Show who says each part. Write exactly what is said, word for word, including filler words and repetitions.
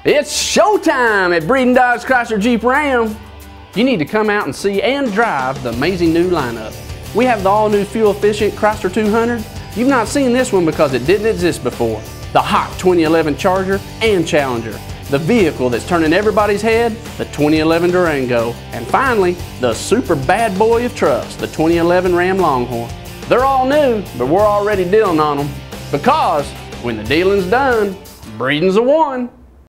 Speaker 1: It's showtime at Breeding Dodge Chrysler Jeep Ram. You need to come out and see and drive the amazing new lineup. We have the all-new fuel-efficient Chrysler two hundred. You've not seen this one because it didn't exist before. The hot twenty eleven Charger and Challenger. The vehicle that's turning everybody's head, the twenty eleven Durango. And finally, the super bad boy of trucks, the twenty eleven Ram Longhorn. They're all new, but we're already dealing on them. Because when the dealing's done, breeding's a one.